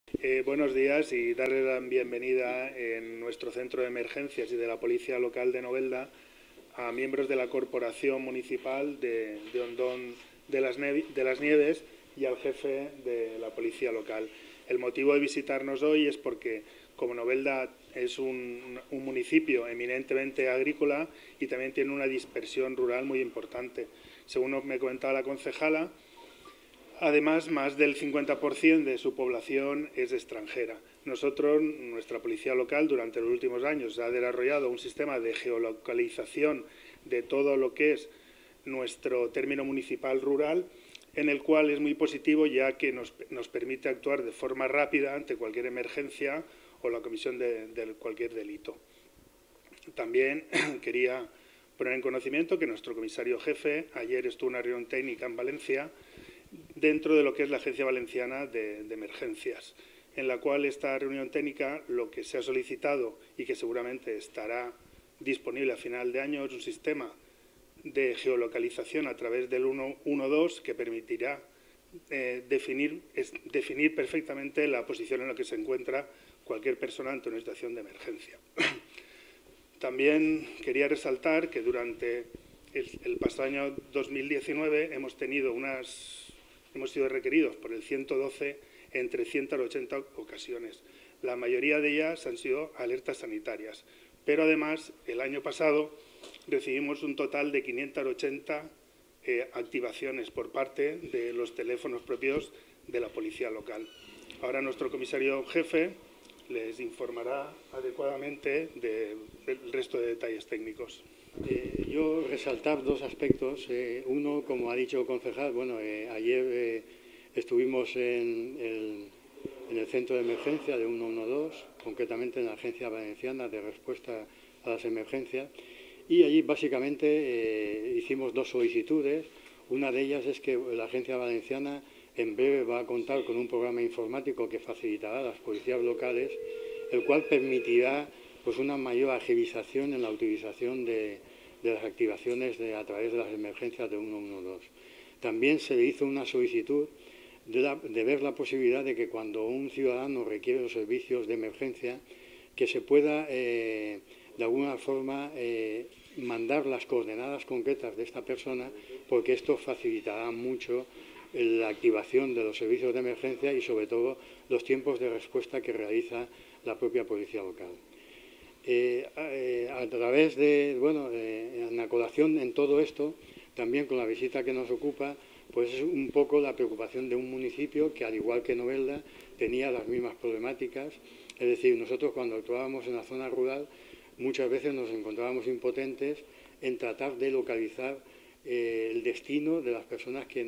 Buenos días y darles la bienvenida en nuestro centro de emergencias y de la Policía Local de Novelda a miembros de la Corporación Municipal de Ondón de las Nieves y al jefe de la Policía Local. El motivo de visitarnos hoy es porque, como Novelda es un municipio eminentemente agrícola y también tiene una dispersión rural muy importante. Según me comentaba la concejala, además, más del 50% de su población es extranjera. Nosotros, nuestra policía local, durante los últimos años ha desarrollado un sistema de geolocalización de todo lo que es nuestro término municipal rural, en el cual es muy positivo ya que nos permite actuar de forma rápida ante cualquier emergencia o la comisión de cualquier delito. También quería poner en conocimiento que nuestro comisario jefe ayer estuvo en una reunión técnica en Valencia dentro de lo que es la Agencia Valenciana de Emergencias, en la cual esta reunión técnica lo que se ha solicitado y que seguramente estará disponible a final de año es un sistema de geolocalización a través del 112 que permitirá definir perfectamente la posición en la que se encuentra cualquier persona ante una situación de emergencia. También quería resaltar que durante el pasado año 2019 hemos sido requeridos por el 112 en 380 ocasiones. La mayoría de ellas han sido alertas sanitarias, pero además el año pasado recibimos un total de 580 activaciones por parte de los teléfonos propios de la policía local. Ahora nuestro comisario jefe les informará adecuadamente del resto de detalles técnicos. Yo resaltar dos aspectos. Uno, como ha dicho el concejal, ayer estuvimos en el centro de emergencia de 112, concretamente en la Agencia Valenciana de Respuesta a las Emergencias, y allí básicamente hicimos dos solicitudes. Una de ellas es que la Agencia Valenciana en breve va a contar con un programa informático que facilitará a las policías locales, el cual permitirá pues una mayor agilización en la utilización de las activaciones a través de las emergencias de 112. También se le hizo una solicitud de ver la posibilidad de que cuando un ciudadano requiere los servicios de emergencia, que se pueda de alguna forma mandar las coordenadas concretas de esta persona, porque esto facilitará mucho la activación de los servicios de emergencia y sobre todo los tiempos de respuesta que realiza la propia policía local. A través en la colación en todo esto, también con la visita que nos ocupa, pues es un poco la preocupación de un municipio que, al igual que Novelda, tenía las mismas problemáticas. Es decir, nosotros cuando actuábamos en la zona rural, muchas veces nos encontrábamos impotentes en tratar de localizar el destino de las personas que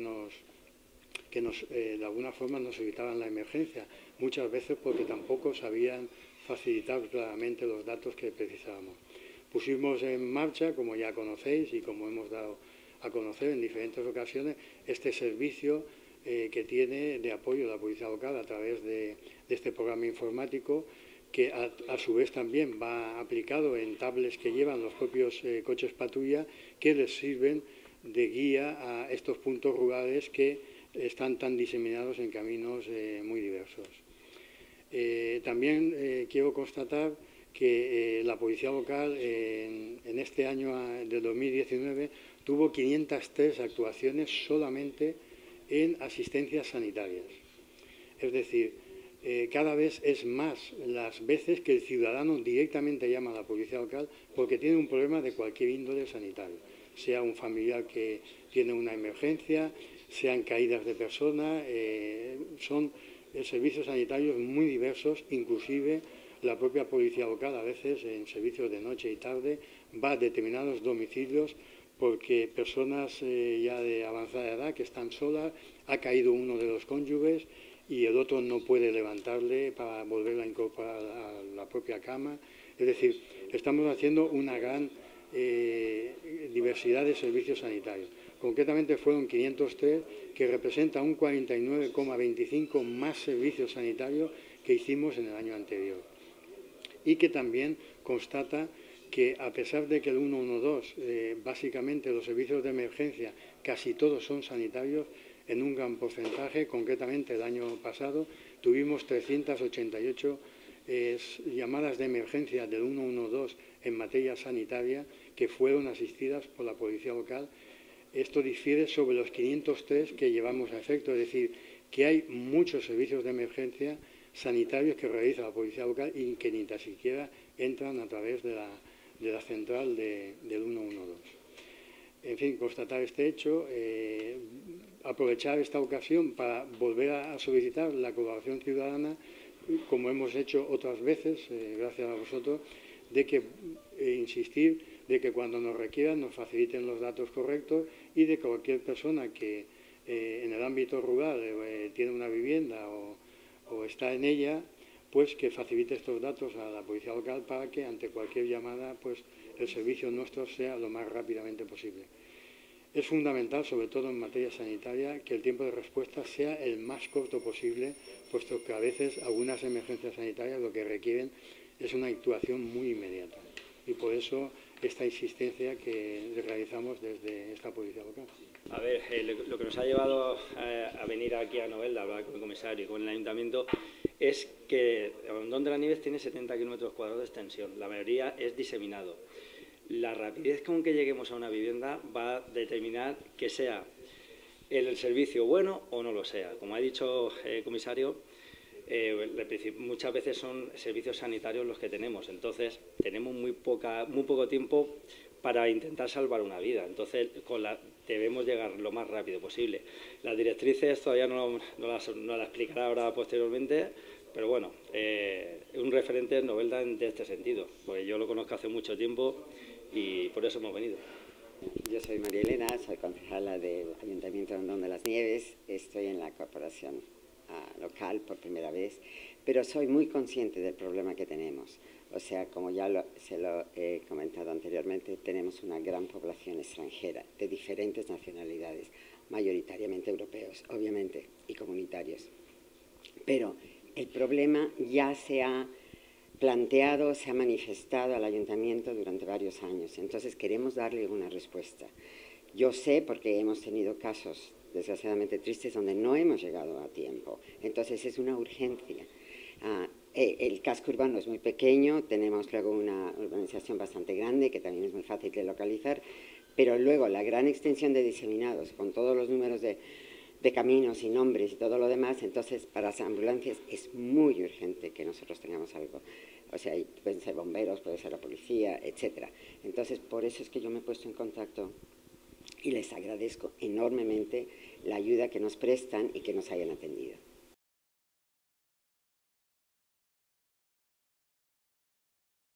de alguna forma nos evitaban la emergencia, muchas veces porque tampoco sabían facilitar claramente los datos que precisábamos. Pusimos en marcha, como ya conocéis y como hemos dado a conocer en diferentes ocasiones, este servicio que tiene de apoyo a la policía local a través de este programa informático, que a su vez también va aplicado en tablets que llevan los propios coches patrulla, que les sirven de guía a estos puntos rurales que están tan diseminados en caminos muy diversos. También quiero constatar que la policía local en este año de 2019 tuvo 503 actuaciones solamente en asistencias sanitarias. Es decir, cada vez es más las veces que el ciudadano directamente llama a la policía local porque tiene un problema de cualquier índole sanitario, sea un familiar que tiene una emergencia, sean caídas de persona, son servicios sanitarios muy diversos, inclusive la propia policía local a veces en servicios de noche y tarde va a determinados domicilios porque personas ya de avanzada edad que están solas, ha caído uno de los cónyuges y el otro no puede levantarle para volverla a incorporar a la propia cama. Es decir, estamos haciendo una gran diversidad de servicios sanitarios. Concretamente fueron 503, que representa un 49,25 más servicios sanitarios que hicimos en el año anterior. Y que también constata que, a pesar de que el 112, básicamente los servicios de emergencia, casi todos son sanitarios, en un gran porcentaje. Concretamente, el año pasado tuvimos 388 llamadas de emergencia del 112 en materia sanitaria que fueron asistidas por la policía local. Esto difiere sobre los 503 que llevamos a efecto, es decir, que hay muchos servicios de emergencia sanitarios que realiza la policía local y que ni tan siquiera entran a través de la central del 112. En fin, constatar este hecho, aprovechar esta ocasión para volver a solicitar la colaboración ciudadana, como hemos hecho otras veces, gracias a vosotros, de que insistir de que cuando nos requieran nos faciliten los datos correctos y de cualquier persona que en el ámbito rural tiene una vivienda o está en ella, pues que facilite estos datos a la policía local para que ante cualquier llamada pues el servicio nuestro sea lo más rápidamente posible. Es fundamental, sobre todo en materia sanitaria, que el tiempo de respuesta sea el más corto posible, puesto que a veces algunas emergencias sanitarias lo que requieren es una actuación muy inmediata. Y por eso esta insistencia que realizamos desde esta policía local. A ver, lo que nos ha llevado a venir aquí a Novelda a hablar con el comisario y con el ayuntamiento es que Hondón de las Nieves tiene 70 kilómetros cuadrados de extensión, la mayoría es diseminado. La rapidez con que lleguemos a una vivienda va a determinar que sea el servicio bueno o no lo sea. Como ha dicho el comisario, muchas veces son servicios sanitarios los que tenemos, entonces tenemos muy poco tiempo para intentar salvar una vida, entonces debemos llegar lo más rápido posible. Las directrices todavía no las explicará ahora posteriormente, pero bueno, un referente es Novelda de este sentido, pues yo lo conozco hace mucho tiempo y por eso hemos venido. Yo soy María Elena, soy concejala del Ayuntamiento de Hondón de las Nieves, estoy en la corporación local por primera vez, pero soy muy consciente del problema que tenemos. O sea, como ya se lo he comentado anteriormente, tenemos una gran población extranjera de diferentes nacionalidades, mayoritariamente europeos, obviamente, y comunitarios. Pero el problema ya se ha planteado, se ha manifestado al ayuntamiento durante varios años, entonces queremos darle una respuesta. Yo sé, porque hemos tenido casos desgraciadamente tristes donde no hemos llegado a tiempo, entonces es una urgencia. El casco urbano es muy pequeño, tenemos luego una urbanización bastante grande que también es muy fácil de localizar, pero luego la gran extensión de diseminados con todos los números de caminos y nombres y todo lo demás, entonces para las ambulancias es muy urgente que nosotros tengamos algo. O sea, pueden ser bomberos, puede ser la policía, etcétera. Entonces, por eso es que yo me he puesto en contacto y les agradezco enormemente la ayuda que nos prestan y que nos hayan atendido.